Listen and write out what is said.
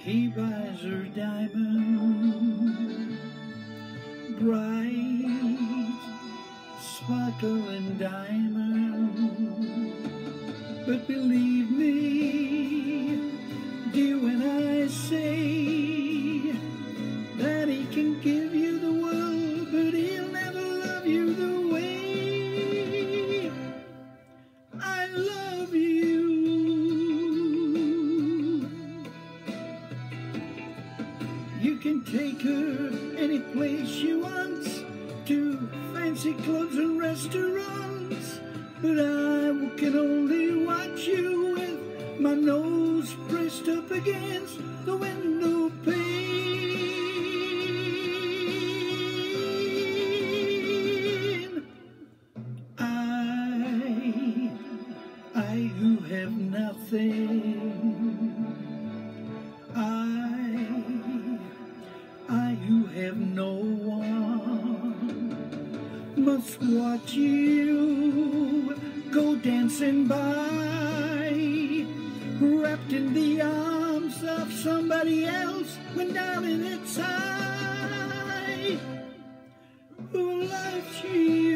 He buys her diamond, bright, sparkling diamond. But believe me, dear, when I say that he can give you the world, but he'll never love you the way I love you. You can take her any place she wants, to fancy clubs and restaurants, but I can only watch you with my nose pressed up against the window pane. I who have nothing, I who have no one, must watch you go dancing by, wrapped in the arms of somebody else, when darling it's I who loves you.